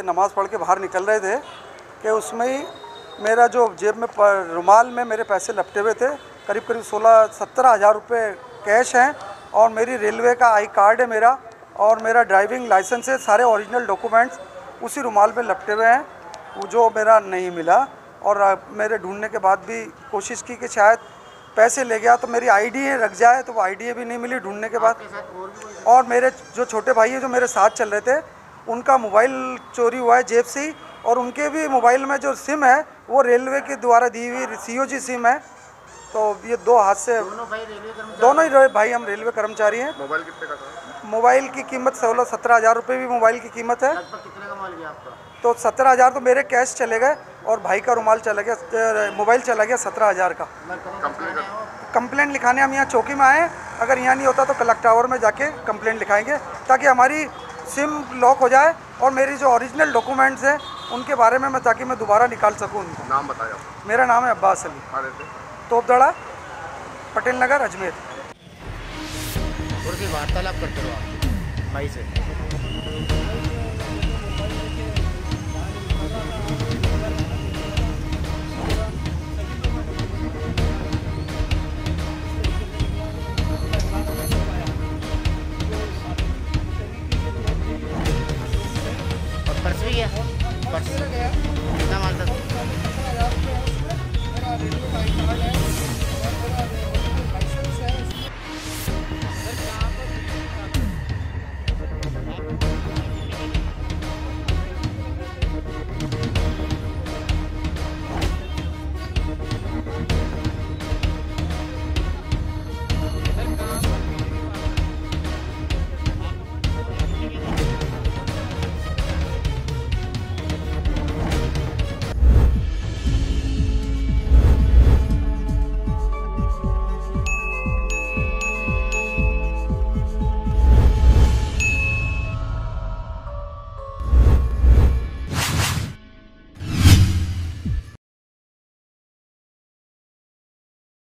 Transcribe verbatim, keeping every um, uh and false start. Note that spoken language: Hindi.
नमाज़ पढ़ के बाहर निकल रहे थे कि उसमें ही मेरा जो जेब में रुमाल में मेरे पैसे लपटे हुए थे, करीब करीब सोलह सत्रह हज़ार रुपये कैश हैं और मेरी रेलवे का आई कार्ड है मेरा और मेरा ड्राइविंग लाइसेंस है, सारे ओरिजिनल डॉक्यूमेंट्स उसी रुमाल में लपटे हुए हैं, वो जो मेरा नहीं मिला। और मेरे ढूंढने के बाद भी कोशिश की कि शायद पैसे ले गया तो मेरी आईडी रख जाए, तो वो आईडी भी नहीं मिली ढूंढने के बाद। और मेरे जो छोटे भाई है जो मेरे साथ चल रहे थे, उनका मोबाइल चोरी हुआ है जेब से ही, और उनके भी मोबाइल में जो सिम है वो रेलवे के द्वारा दी हुई सीओजी सिम है। तो ये दो हाथ से दोनों भाई रेलवे कर्मचारी दोनों ही भाई हम रेलवे कर्मचारी हैं। मोबाइल कितने का था? मोबाइल की कीमत सोलह सत्रह हज़ार रुपये भी मोबाइल की कीमत है। लगभग कितने का माल गया आपका? तो सत्रह हज़ार तो मेरे कैश चले गए और भाई का रुमाल चला गया, मोबाइल चला गया सत्रह हज़ार का। कंप्लेंट लिखाने हम यहाँ चौकी में आए, अगर यहाँ नहीं होता तो क्लॉक टावर में जाके कंप्लेंट लिखाएंगे ताकि हमारी सिम लॉक हो जाए और मेरी जो ओरिजिनल डॉक्यूमेंट्स हैं उनके बारे में मैं ताकि मैं दोबारा निकाल सकूँ उनको। नाम बताया? मेरा नाम है अब्बास अली, तोपदड़ा, पटेल नगर, अजमेर। वार्तालाप करते हो आप भाई से?